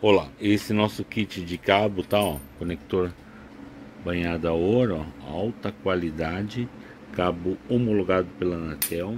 Olá, esse nosso kit de cabo tá, ó, conector banhado a ouro, ó, alta qualidade, cabo homologado pela Anatel,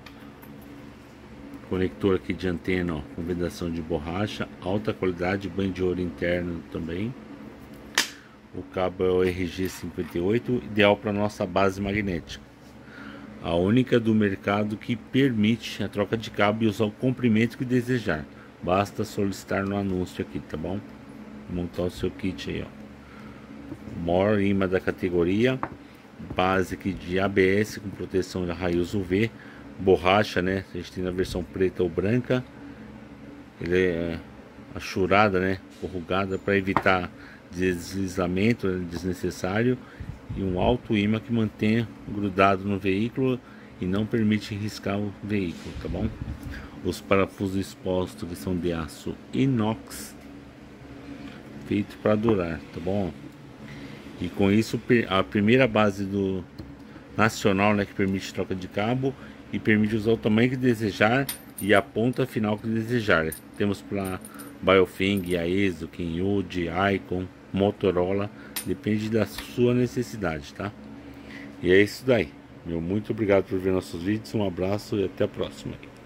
conector aqui de antena, ó, com vedação de borracha, alta qualidade, banho de ouro interno também. O cabo é o RG58, ideal para nossa base magnética, a única do mercado que permite a troca de cabo e usar o comprimento que desejar. Basta solicitar no anúncio aqui, tá bom? Montar o seu kit aí, ó. Maior imã da categoria, base aqui de ABS com proteção de raios UV, borracha, né? A gente tem na versão preta ou branca. Ele é achurada, né? Corrugada para evitar deslizamento, né, desnecessário, e um alto imã que mantém grudado no veículo e não permite riscar o veículo, tá bom? Os parafusos expostos que são de aço inox, feito para durar, tá bom? E com isso a primeira base do nacional, né, que permite troca de cabo e permite usar o tamanho que desejar e a ponta final que desejar. Temos para Biofing, Aeso, Kenwood, Icon, Motorola, depende da sua necessidade, tá? E é isso daí. Meu muito obrigado por ver nossos vídeos, um abraço e até a próxima.